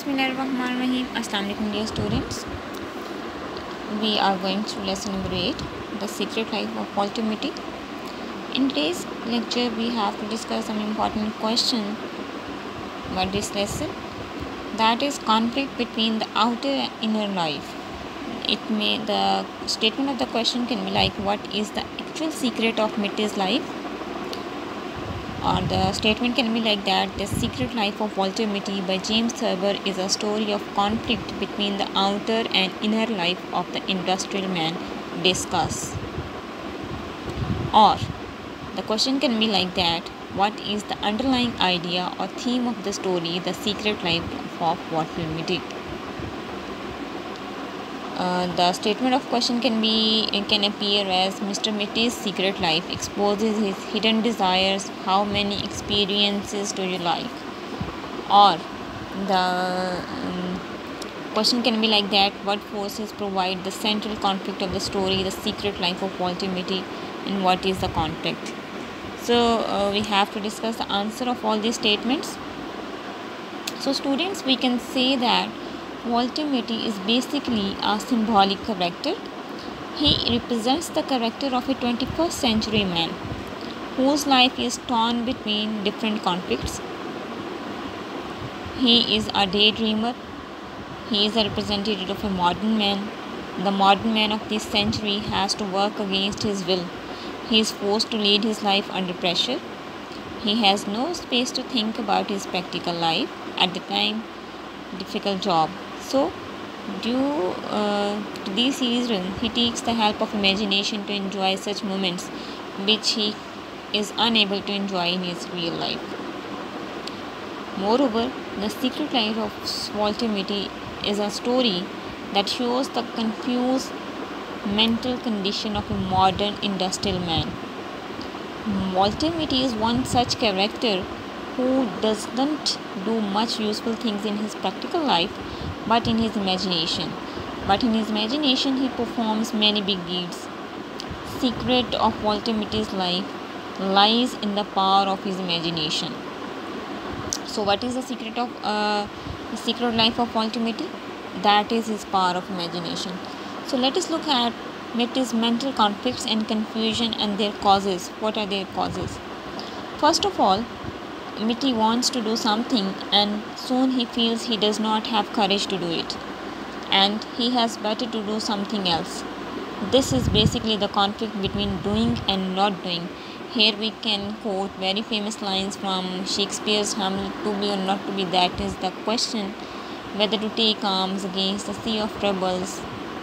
Bismillahirrahmanirrahim. Assalamu alaikum dear students. We are going through lesson number 8, the secret life of Walter. In today's lecture, we have to discuss some important question about this lesson, that is conflict between the outer and inner life. The statement of the question can be like, what is the actual secret of Mitty's life? Or the statement can be like that: The Secret Life of Walter Mitty by James Thurber is a story of conflict between the outer and inner life of the industrial man. Discuss. Or the question can be like that: What is the underlying idea or theme of the story, The Secret Life of Walter Mitty? The statement of question can appear as: Mr. Mitty's secret life exposes his hidden desires. How many experiences do you like? Or the question can be like that: What forces provide the central conflict of the story, The Secret Life of Walter Mitty, and what is the conflict? So we have to discuss the answer of all these statements. So students, we can say that Walter Mitty is basically a symbolic character. He represents the character of a 21st century man whose life is torn between different conflicts. He is a daydreamer. He is a representative of a modern man. The modern man of this century has to work against his will. He is forced to lead his life under pressure. He has no space to think about his practical life at the time, difficult job. So, due to these reasons, he takes the help of imagination to enjoy such moments which he is unable to enjoy in his real life. Moreover, The Secret Life of Walter Mitty is a story that shows the confused mental condition of a modern industrial man. Walter Mitty is one such character who doesn't do much useful things in his practical life, but in his imagination. He performs many big deeds. Secret of Walter Mitty's life lies in the power of his imagination. So, what is the secret of the secret life of Walter Mitty? That is his power of imagination. So, let us look at Mitty's mental conflicts and confusion and their causes. What are their causes? First of all, Mitty wants to do something and soon he feels he does not have courage to do it, and he has better to do something else. This is basically the conflict between doing and not doing. Here we can quote very famous lines from Shakespeare's Hamlet: to be or not to be, that is the question, whether to take arms against the sea of troubles,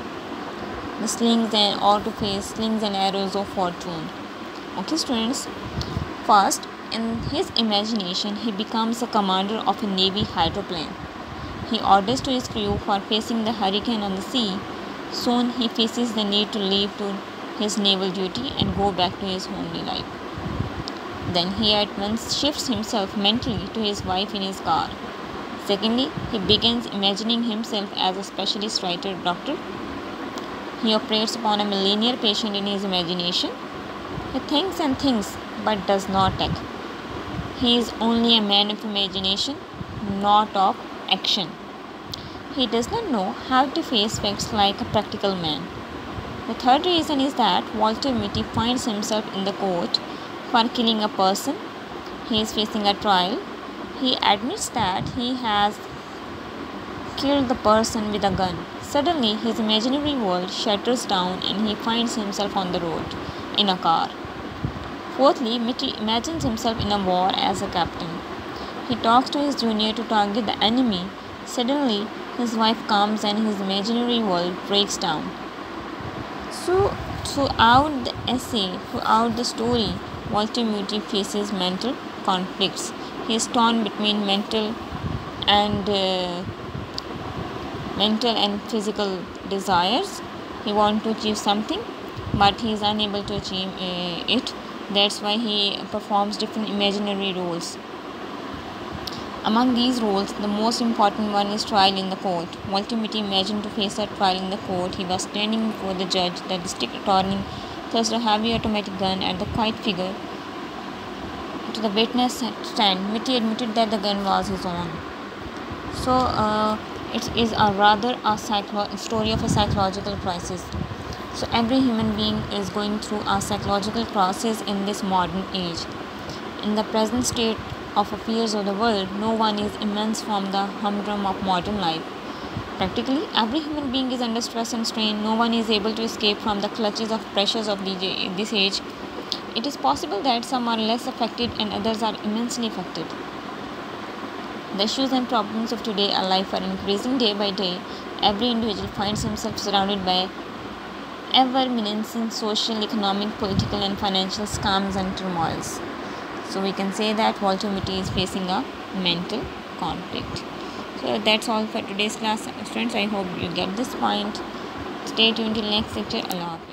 or to face slings and arrows of fortune. Okay students, first, in his imagination, he becomes a commander of a navy hydroplane. He orders to his crew for facing the hurricane on the sea. Soon he faces the need to leave to his naval duty and go back to his homely life. Then he at once shifts himself mentally to his wife in his car. Secondly, he begins imagining himself as a specialist writer doctor. He operates upon a millionaire patient in his imagination. He thinks and thinks but does not act. He is only a man of imagination, not of action. He does not know how to face facts like a practical man. The third reason is that Walter Mitty finds himself in the court for killing a person. He is facing a trial. He admits that he has killed the person with a gun. Suddenly, his imaginary world shatters down and he finds himself on the road in a car. Fourthly, Mitty imagines himself in a war as a captain. He talks to his junior to target the enemy. Suddenly, his wife comes and his imaginary world breaks down. So, throughout the essay, throughout the story, Walter Mitty faces mental conflicts. He is torn between mental and physical desires. He wants to achieve something, but he is unable to achieve it. That's why he performs different imaginary roles. Among these roles, the most important one is trial in the court. Walter Mitty imagined to face a trial in the court. He was standing before the judge. The district attorney thrust a heavy automatic gun at the quiet figure. To the witness stand, Mitty admitted that the gun was his own. So it is a rather a story of a psychological crisis. So every human being is going through a psychological process in this modern age. In the present state of affairs of the world, no one is immune from the humdrum of modern life. Practically every human being is under stress and strain. No one is able to escape from the clutches of pressures of this age. It is possible that some are less affected and others are immensely affected. The issues and problems of today our life are increasing day by day. Every individual finds himself surrounded by ever-menacing social, economic, political and financial scams and turmoils. So we can say that Walter Mitty is facing a mental conflict. So that's all for today's class, friends. I hope you get this point. Stay tuned till next lecture. Allah.